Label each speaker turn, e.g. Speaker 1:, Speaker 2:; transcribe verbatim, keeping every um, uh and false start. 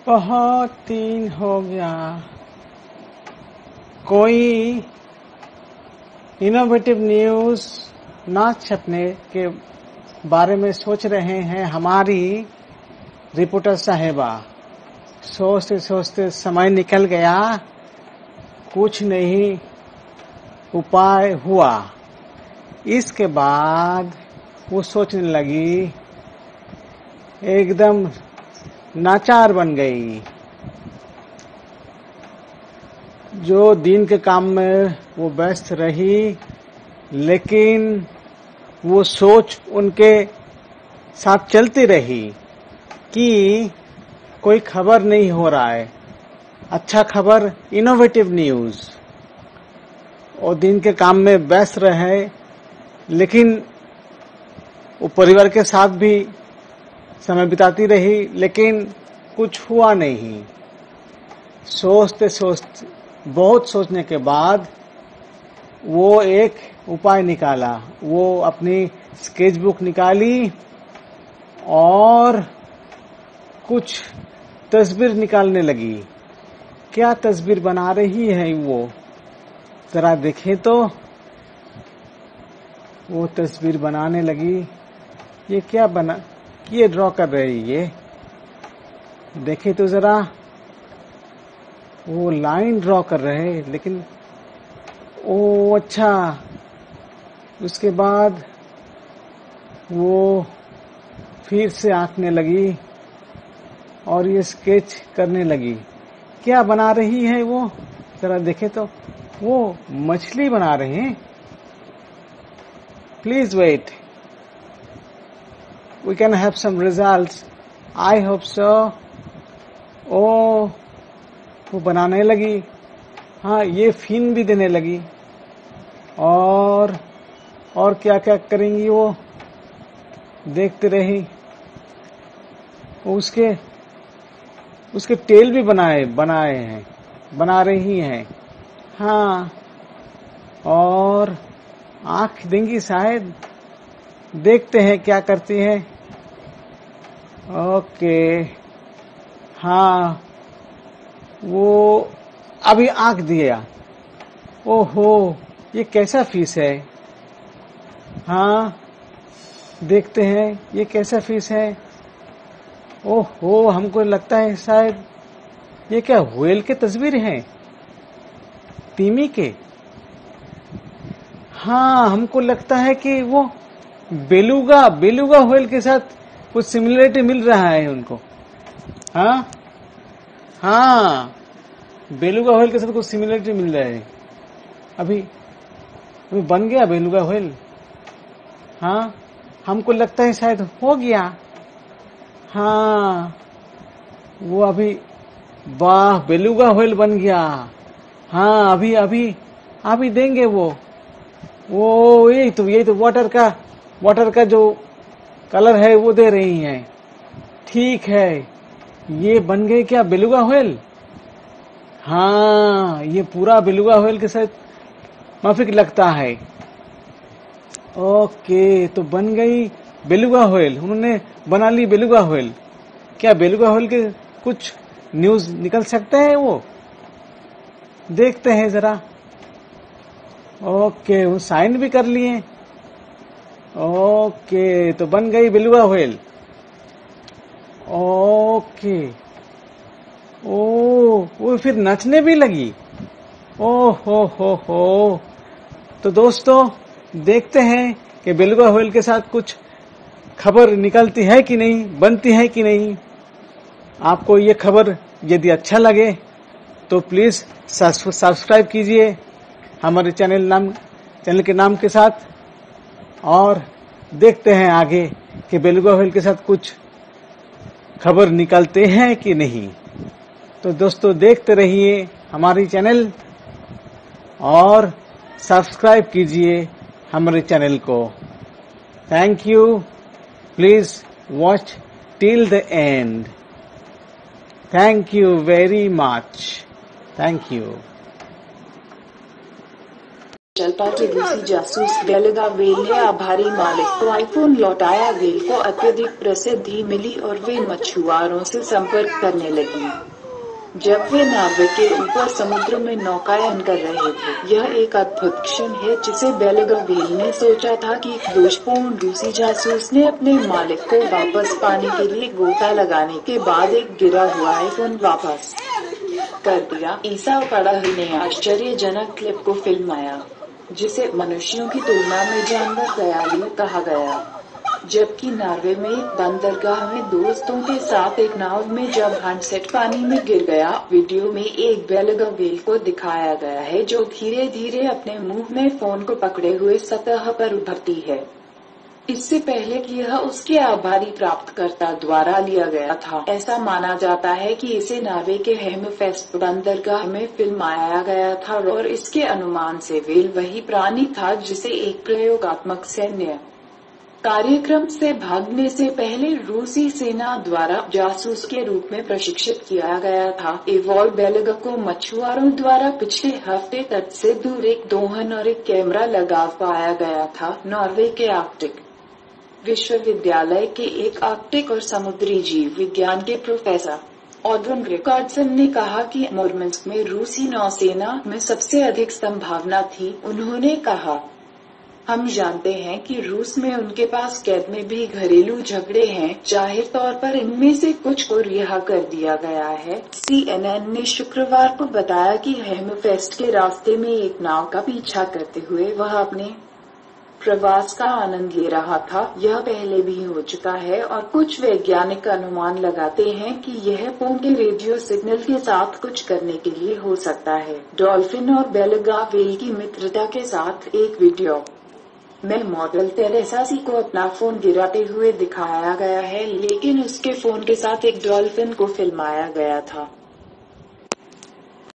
Speaker 1: बहुत दिन हो गया कोई इनोवेटिव न्यूज ना छपने के बारे में सोच रहे हैं हमारी रिपोर्टर साहिबा। सोचते सोचते समय निकल गया, कुछ नहीं उपाय हुआ। इसके बाद वो सोचने लगी, एकदम नाचार बन गई। जो दिन के काम में वो व्यस्त रही, लेकिन वो सोच उनके साथ चलती रही कि कोई खबर नहीं हो रहा है, अच्छा खबर, इनोवेटिव न्यूज। और दिन के काम में व्यस्त रहे, लेकिन वो परिवार के साथ भी समय बिताती रही, लेकिन कुछ हुआ नहीं। सोचते सोचते बहुत सोचने के बाद वो एक उपाय निकाला। वो अपनी स्केच बुक निकाली और कुछ तस्वीर निकालने लगी। क्या तस्वीर बना रही है वो, जरा देखें तो। वो तस्वीर बनाने लगी। ये क्या बना, ये ड्रॉ कर रही है, देखे तो जरा। वो लाइन ड्रॉ कर रहे हैं, लेकिन ओ अच्छा। उसके बाद वो फिर से आंकने लगी और ये स्केच करने लगी। क्या बना रही है वो, जरा देखे तो। वो मछली बना रहे हैं। Please wait, we can have some results. I hope so. ओ, वो बनाने लगी। हाँ, ये फिन भी देने लगी। और और क्या क्या करेंगी वो, देखते रही। उसके उसके टेल भी बनाए बनाए हैं बना रही हैं। हाँ, और आंख देंगी शायद, देखते हैं क्या करती है। ओके, हाँ, वो अभी आंख दिया। ओहो, ये कैसा फिश है। हाँ, देखते हैं ये कैसा फिश है। ओहो, हमको लगता है शायद ये क्या व्हेल के तस्वीर हैं, तिमी के। हाँ, हमको लगता है कि वो बेलुगा बेलुगा व्हेल के साथ कुछ सिमिलरिटी मिल रहा है उनको। हाँ हाँ, बेलुगा व्हेल के साथ कुछ सिमिलरिटी मिल रहा है। अभी अभी बन गया बेलुगा व्हेल। हाँ, हमको लगता है शायद हो गया। हाँ, वो अभी, वाह, बेलुगा व्हेल बन गया। हाँ, अभी अभी अभी देंगे वो वो यही तो यही तो वाटर का वाटर का जो कलर है वो दे रही हैं। ठीक है, ये बन गए क्या बेलुगा व्हेल। हाँ, ये पूरा बेलुगा व्हेल के साथ माफिक लगता है। ओके, तो बन गई बेलुगा व्हेल। उन्होंने बना ली बेलुगा व्हेल। क्या बेलुगा व्हेल के कुछ न्यूज निकल सकते हैं वो, देखते हैं जरा। ओके, वो साइन भी कर लिए। ओके, तो बन गई बेलुगा व्हेल। ओके, ओ वो फिर नचने भी लगी। ओ हो हो हो। तो दोस्तों, देखते हैं कि बेलुगा व्हेल के साथ कुछ खबर निकलती है कि नहीं, बनती है कि नहीं। आपको ये खबर यदि अच्छा लगे तो प्लीज सब्सक्राइब कीजिए हमारे चैनल नाम चैनल के नाम के साथ। और देखते हैं आगे कि बेलुगा व्हेल के साथ कुछ खबर निकलते हैं कि नहीं। तो दोस्तों, देखते रहिए हमारी चैनल और सब्सक्राइब कीजिए हमारे चैनल को। Thank you. Please watch till the end. Thank you very much. Thank you.
Speaker 2: जलपा के रूसी जासूस बेलुगा वेल ने आभारी मालिक को आईफोन लौटाया। वेल को अत्यधिक प्रसिद्धि मिली और वे मछुआरों से संपर्क करने लगी जब वे नार्वे के ऊपर समुद्र में नौकायन कर रहे थे। यह एक अद्भुत क्षण है जिसे बेलुगा वेल ने सोचा था कि एक दोषपूर्ण रूसी जासूस ने अपने मालिक को वापस पाने के लिए गोता लगाने के बाद एक गिरा हुआ आईफोन वापस कर दिया। ईसा पड़ाही ने आश्चर्यजनक क्लिप को फिल्माया जिसे मनुष्यों की तुलना में जानवर दयालु कहा गया। जबकि नार्वे में एक बंदरगाह में दोस्तों के साथ एक नाव में जब हैंडसेट पानी में गिर गया। वीडियो में एक बेलुगा वेल को दिखाया गया है जो धीरे धीरे अपने मुंह में फोन को पकड़े हुए सतह पर उभरती है। इससे पहले कि यह उसके आभारी प्राप्तकर्ता द्वारा लिया गया था। ऐसा माना जाता है कि इसे नार्वे के हेमफेस्ट बंदरगाह में फिल्माया गया था और इसके अनुमान से वेल वही प्राणी था जिसे एक प्रयोगात्मक सैन्य कार्यक्रम से भागने से पहले रूसी सेना द्वारा जासूस के रूप में प्रशिक्षित किया गया था। एवॉल्व बेलुगा को मछुआरों द्वारा पिछले हफ्ते तट से दूर एक दोहन और एक कैमरा लगाव पाया गया था। नॉर्वे के आर्कटिक विश्वविद्यालय के एक आर्कटिक और समुद्री जीव विज्ञान के प्रोफेसर ऑड्रन रिकार्डसन ने कहा कि मुर्मंस्क में रूसी नौसेना में सबसे अधिक संभावना थी। उन्होंने कहा, हम जानते हैं कि रूस में उनके पास कैद में भी घरेलू झगड़े हैं। जाहिर तौर पर इनमें से कुछ को रिहा कर दिया गया है। सी एन एन ने शुक्रवार को बताया कि हेमफेस्ट के रास्ते में एक नाव का पीछा करते हुए वह अपने प्रवास का आनंद ले रहा था। यह पहले भी हो चुका है और कुछ वैज्ञानिक अनुमान लगाते हैं कि यह फोन के रेडियो सिग्नल के साथ कुछ करने के लिए हो सकता है। डॉल्फिन और बेलुगा वेल की मित्रता के साथ एक वीडियो में मॉडल तेरेसासी को अपना फोन गिराते हुए दिखाया गया है, लेकिन उसके फोन के साथ एक डॉल्फिन को फिल्माया गया था।